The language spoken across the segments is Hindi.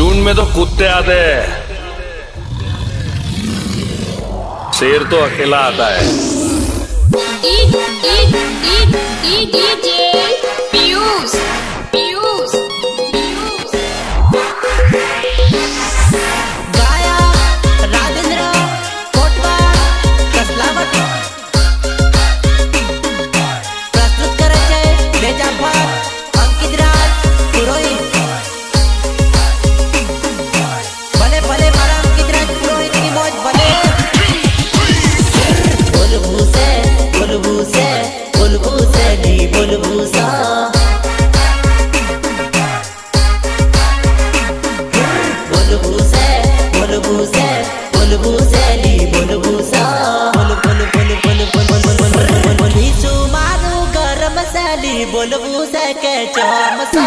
जून में तो कुत्ते आते हैं, शेर तो अकेला आता है। पीयूष पीयूष गाया राजेंद्र कोटवा कसलावत प्रस्तुत करायचे बेजाफर अंकित राज पुरोहित। भले भले मारा अंकित राज पुरोहित की मौज भले। बुलबुसे बुलबुसे नी बुलबुसा बुलबुसे बुलबुसे बुलबुसे नी बुलबुसा बुल बुल बुल बुल बुल बुल बुल नीचू मारू गरम साली बुलबुसे के चमसा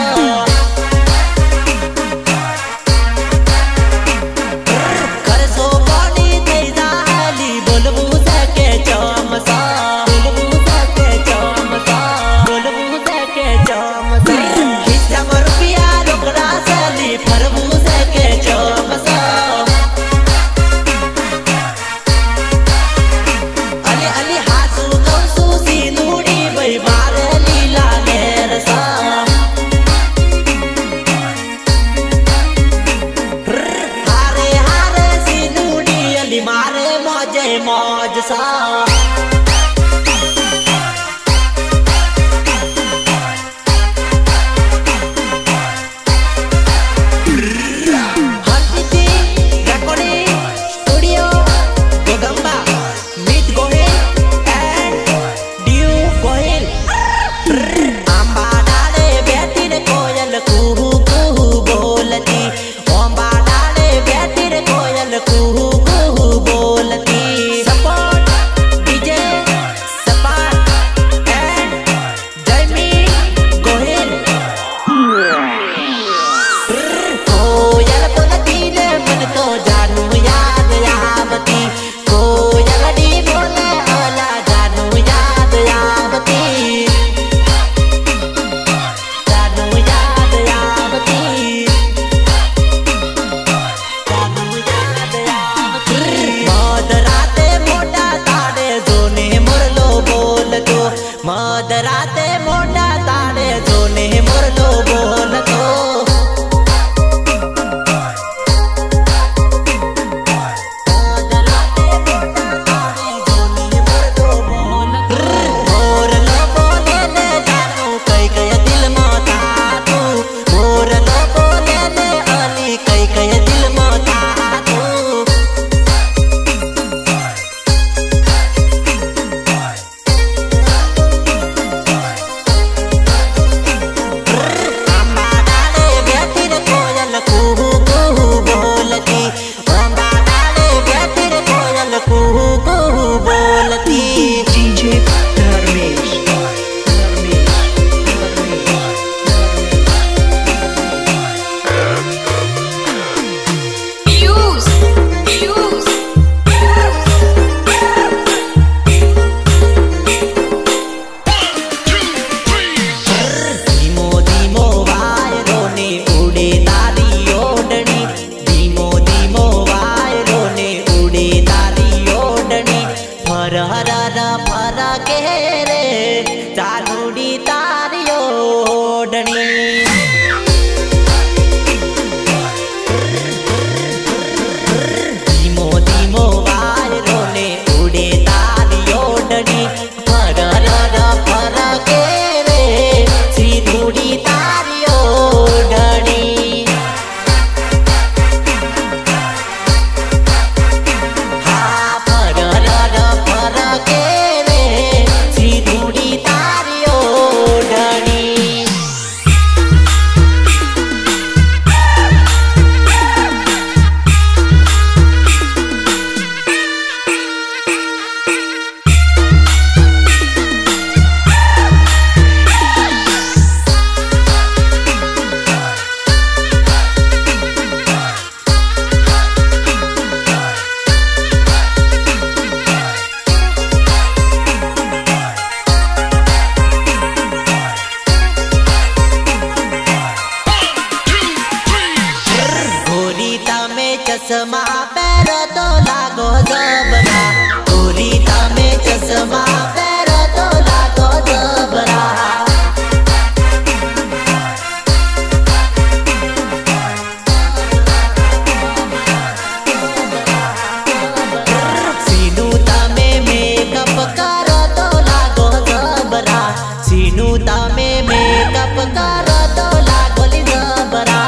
તમે મેકઅપ કરો તો લાગોલી જબરા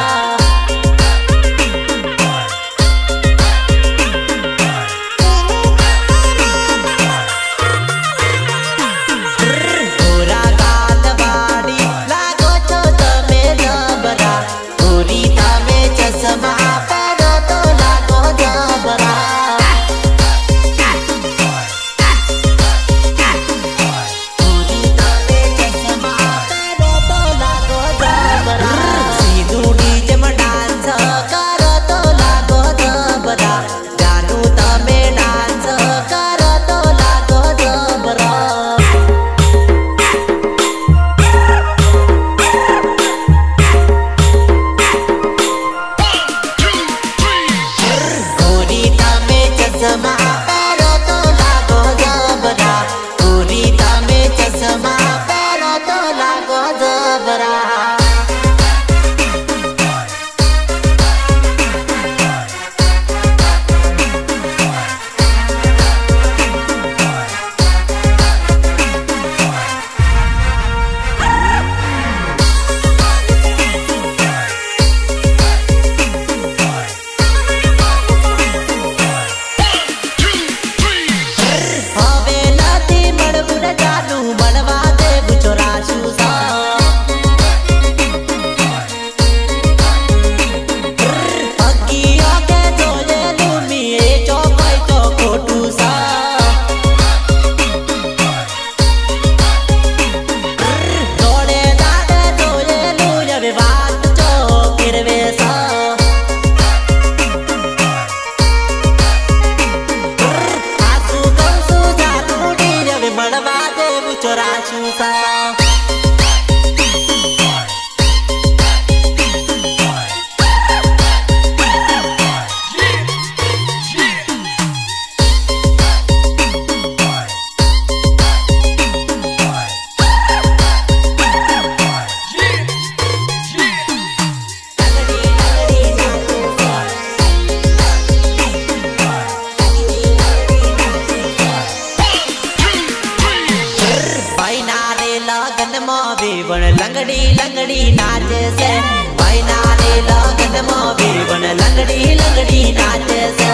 लंगड़ी लंगड़ी नाचे से भाई नारे लगन मोबी बन लंगड़ी लंगड़ी नाचे से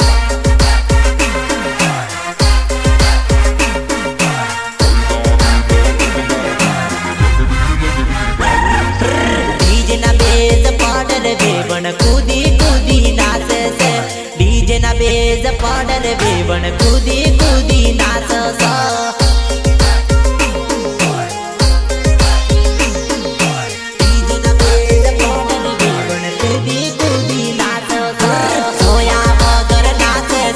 डीजे ना बेज पाडर बे बन कूदी कूदी नाचे से डीजे ना बेज पाडर बे बन कूदी कूदी नाचे से सोया वगर नाचे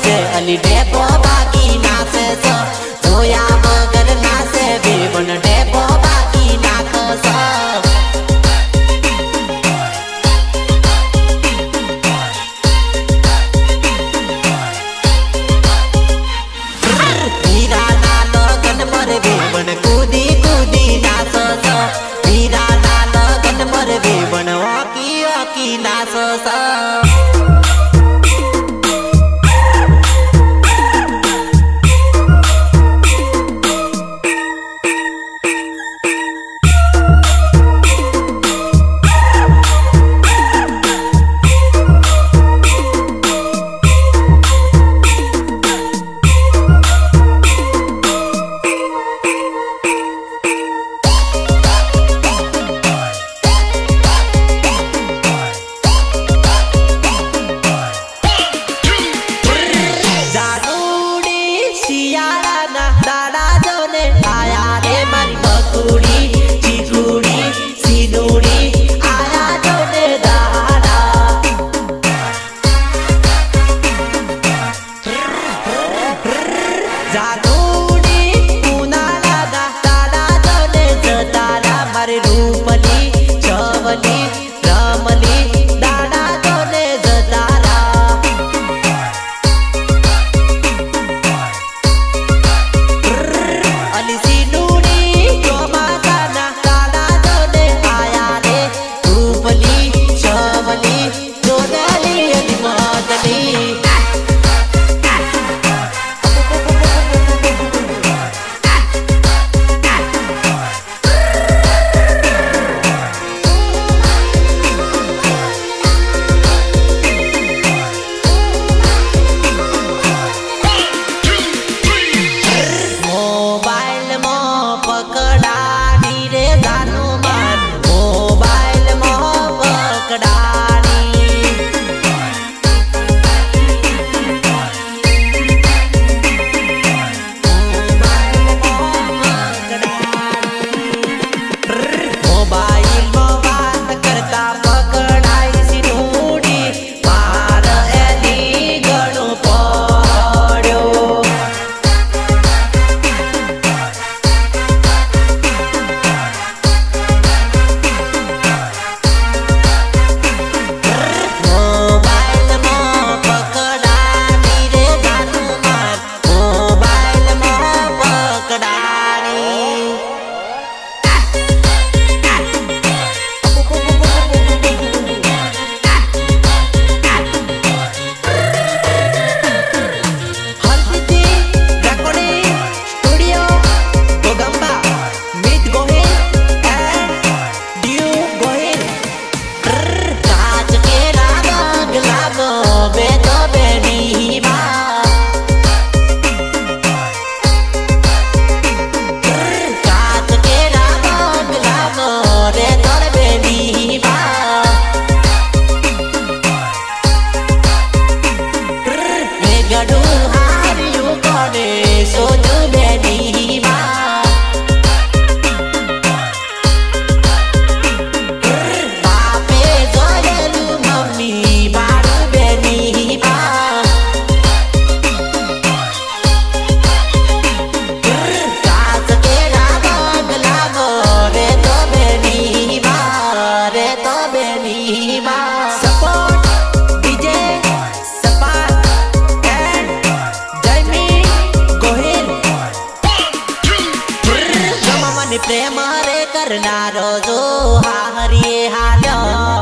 करनारो जो हारिए हालो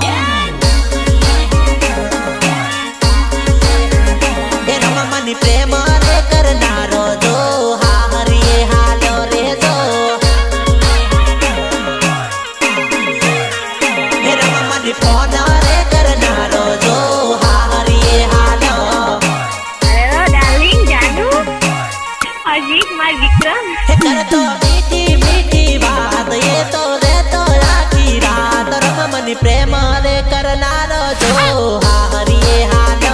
हे रमा मनी प्रेम रे करनारो जो हारिए हालो रे जो हे रमा मनी फोन रे करनारो जो हारिए हालो हेलो डार्लिंग जानू अजीत माय विक्रम हे कर तो मीठी मीठी बात ये तो रे तो राखी रात रमा मनी प्रेम रे करनारो जो हारिए हालो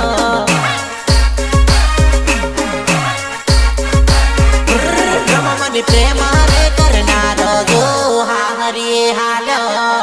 रमा मनी प्रेम रे करनारो जो हारिए हालो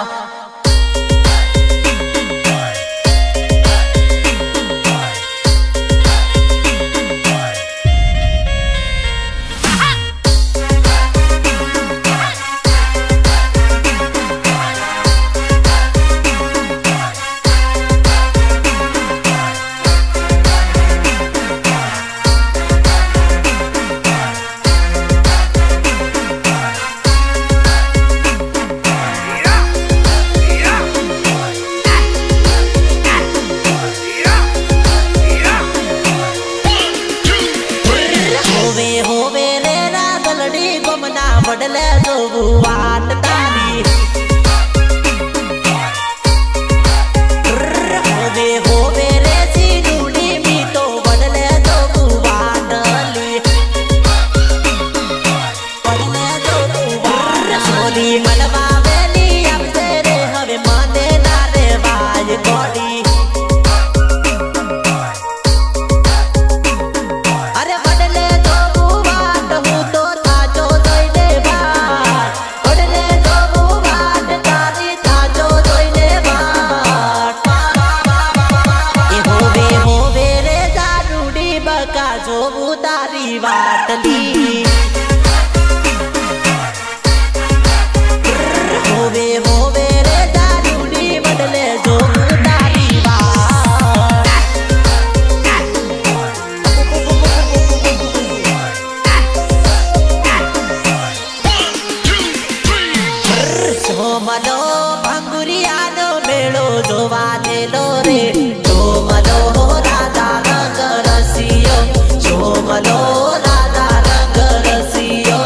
बदले जो वाट तारी होवे होवे रे सीनूनी मी तो बदले जो वाटली बदले जो वाट सोली मनवा वेली अब तेरे हवे माने ना रे बाज कोडी अरे बदले जो वाट हूँ तो जो उतारी वाटली होवे होवे रे दारूडी बदले जो उतारी वाट सोमलो भंगुरियानो मेळो जोवा देलो रे सोमलो राधा रंग रसियो सोमलो राधा रंग रसियो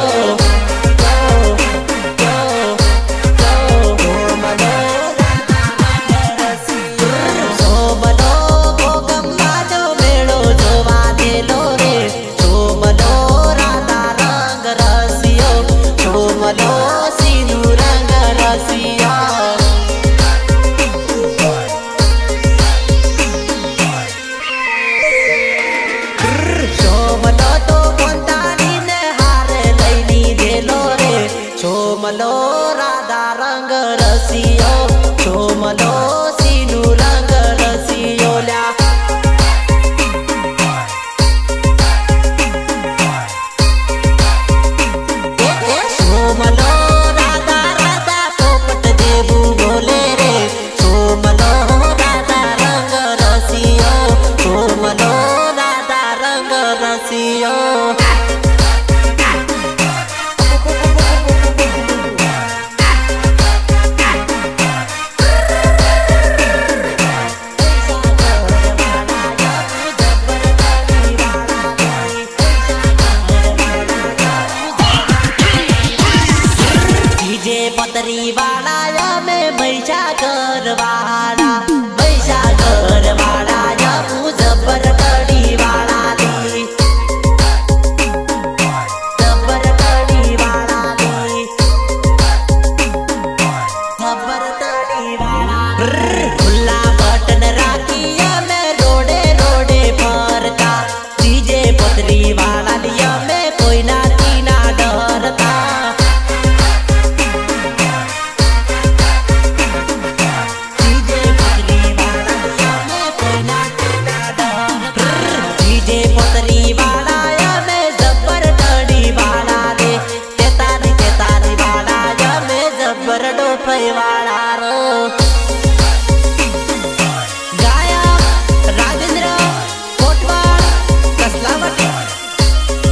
सोमलो भोगम्मानो मेळो जोवा देलो रे सोमलो राधा रंग रसियो सोमलो सीनू रंग रसियो सोमलो राधा रंग रसियो सोमलो सीनू रंग रसियो ल्या सोमलो राधा राधा पोपट देवू बोले रे सोमलो राधा रंग रसियो सोमलो राधा रंग रसियो पतरी वाला या में बैठा घर वाला या जबर कड़ी वाला दी जबर कड़ी वाला दी जबर कड़ी वाला खुला बटन राखिया में रोडे रोडे फरता डीजे पतरी वाला लिया में कोई ना तीना डरता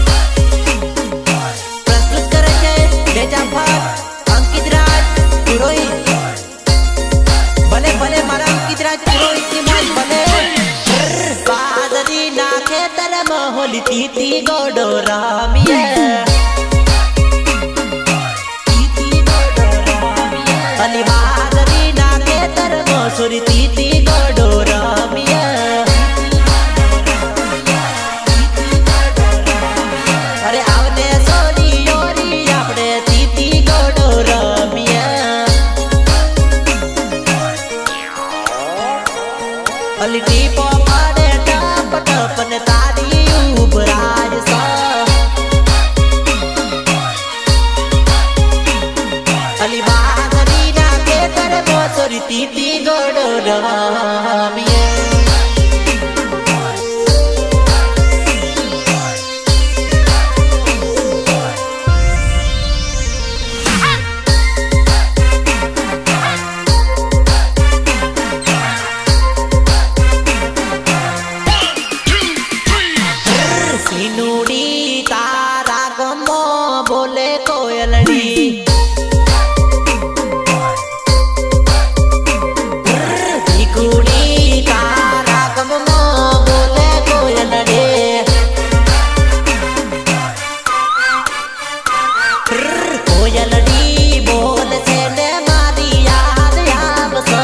अंकित राज अली तीती गोडो रामिया अली बादरी ना के तरगो सुरी तीती गोडो रामिया अरे आवने सोरी योरी आपने तीती गोडो रामिया अली टीपो पाड़े टप टपन तारी उबराज सा अली बादरी ना के तरगो सुरी तीती गोडो रामिया सिनुड़ी तारा गमो बोले कोयलड़ी कुड़ी तारा गमो बोले कोयलड़ी कोयलड़ी बोल से ने मारी याद याद सा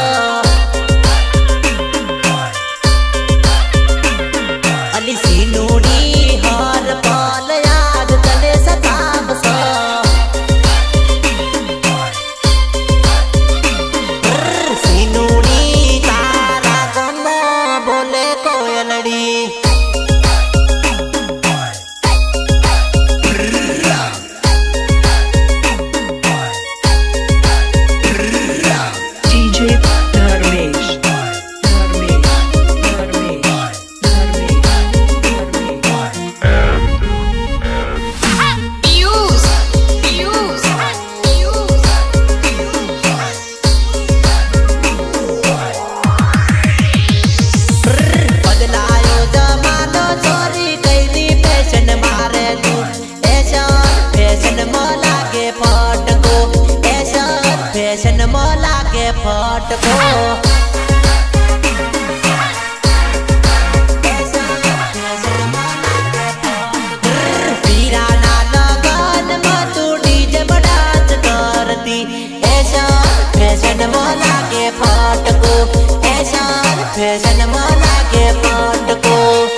अली सिनुड़ी हर पल याद तले सताब सा सिनुड़ी तारा गमो बोले कोयलड़ी DJ Dharmesh. Fuse, fuse, fuse. बदलायो जमानो चोरी कैदी फैशन मारे तू ऐसा फैशन मोला के फटको ऐसा फैशन मोला के फटको पीरा ना लगन में तू डीजे बजात करती ऐसा फैशन मोला के फटको ऐसा फैशन मोला के फटको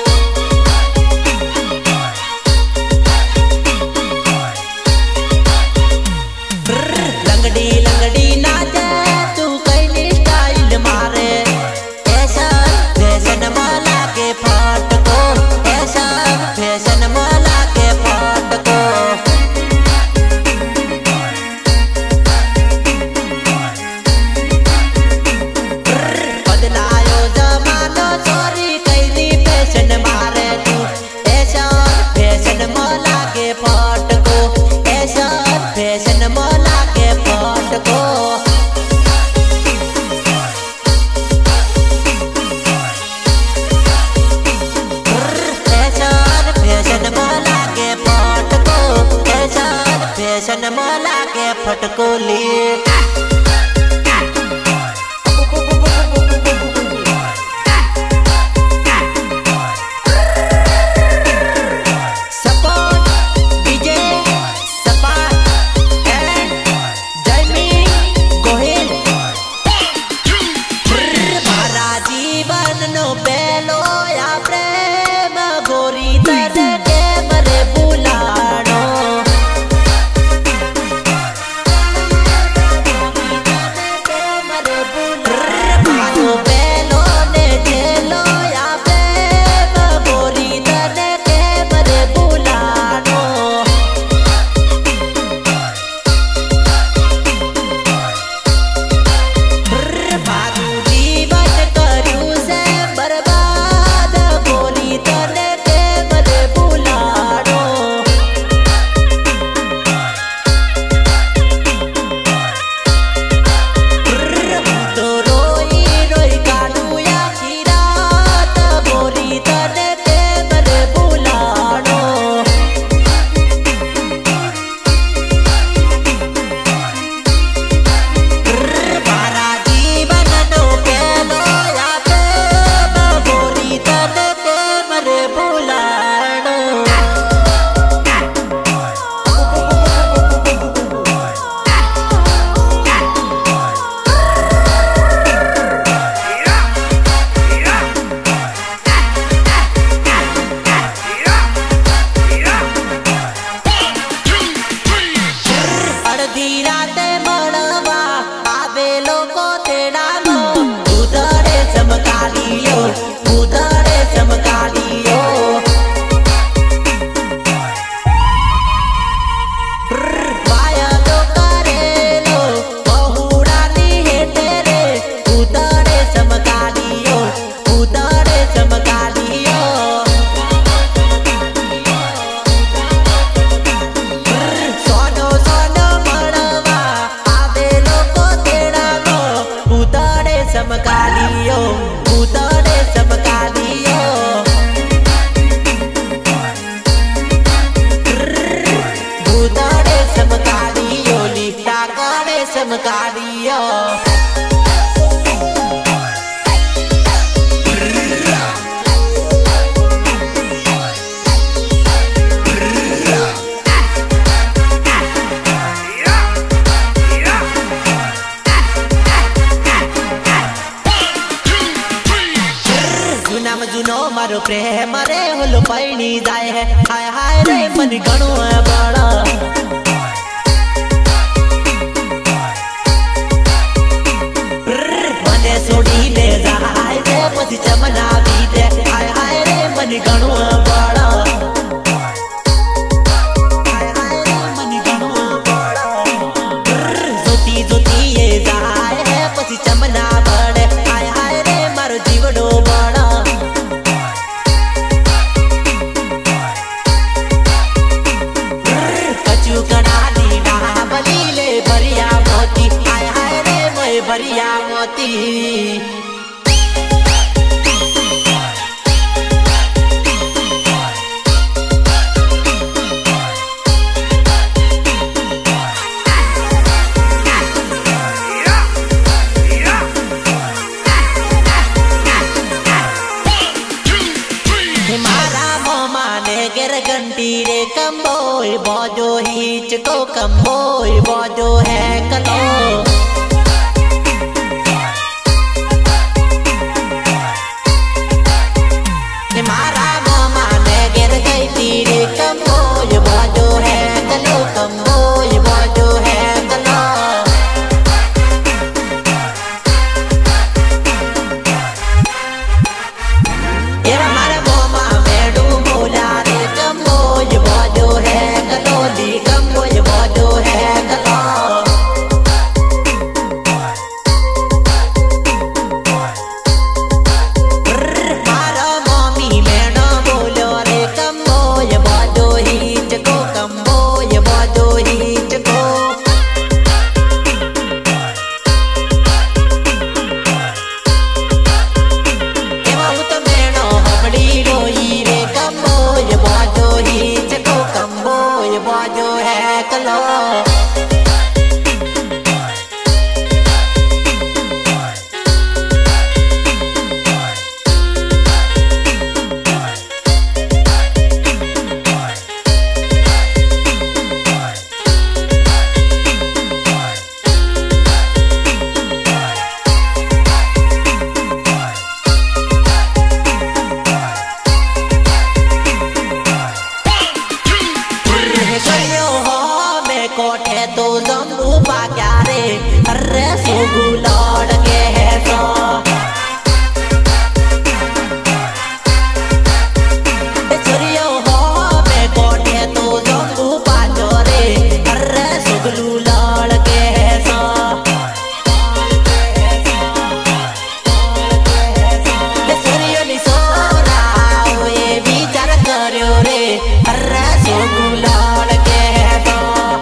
लंगड़ी लंगड़ी नाचे तू कैली स्टाइल मारे ऐसा फैशन मोला के फटको ऐसा फैशन मोला के फटको बदलायो जमानो प्रेम रे हुल पैनी जाए है हाय हाय रे मन घणो बड़ा मने सोड़ी ले जाए रे पति चमना भी दे हाय हाय रे मन घणो बड़ा हाय हाय रे मन घणो बड़ा जोती जोती ये जाए है पति चमना बड़े हाय हाय रे मारो जीवड़ो बड़ा कचू कड़ाली डाबली ले भरिया मोती हाय हाय रे मैं भरिया मोती घंटी रे कम्बोय बाजो हीच को कम्बोय बाजो है कलो मारा मामा ने गिर गई तीरे कम्बोय बाजो है कलो कम्बोय बाजो है कलो ये हमारा मामा मेडू बोला रे कम्बोय बाजो है कलो दी कम्बोय बाजो है कलो मारा मामी मेडू बोलो रे कम्बोय बाजो ही चको कम्बोय बाजो ही चको बाजो है कलो कोठे तो जम्बू पाक्या रे अरे सोगु लौड़ के है तो छोरियो हो मैं कोठे तो जम्बू पाचो रे अरे सोगलू लौड़ के है तो छोरियो नि सोरा ये विचार करो रे अरे सोगु लौड़ के है तो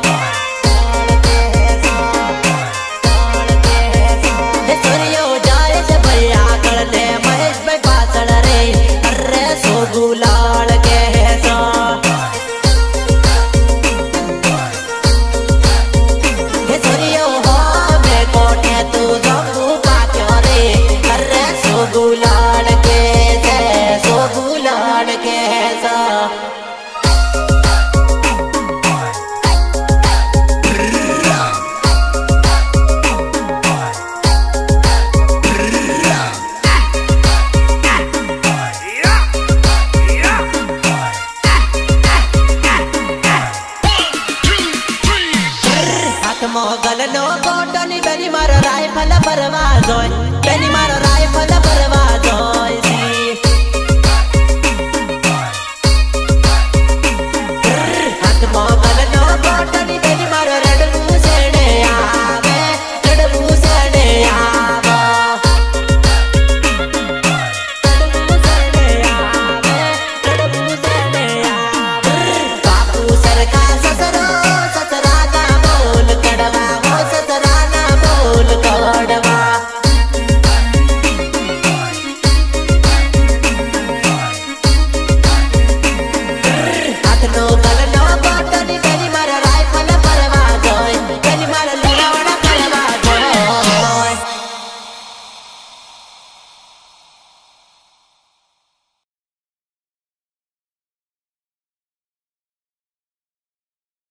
गुलाल के सो हे छोरियो हो मैं कोठे तू जम्बू पाक्यो रे अरे सो गुलाल के सो मोगल नो कोटनी बेनी मारो राइफल परवाज होय बेनी मारो